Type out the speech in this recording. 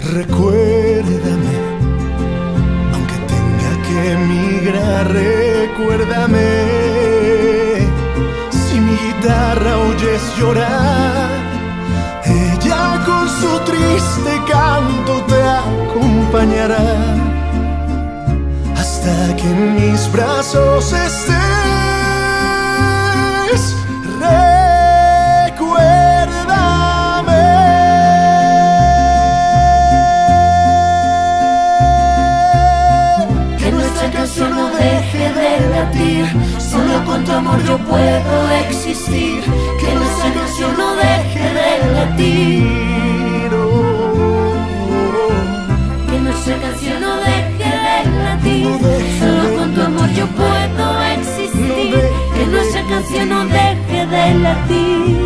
Recuérdame, aunque tenga que emigrar, recuérdame. Si mi guitarra oyes llorar, ella con su triste canto te acompañará hasta que en mis brazos estés. Recuérdame. Que nuestra canción no deje de latir, solo con tu amor yo puedo existir. Que nuestra canción no deje de latir, que nuestra canción no deje de latir, solo con tu amor yo puedo existir. Que nuestra canción no deje de latir.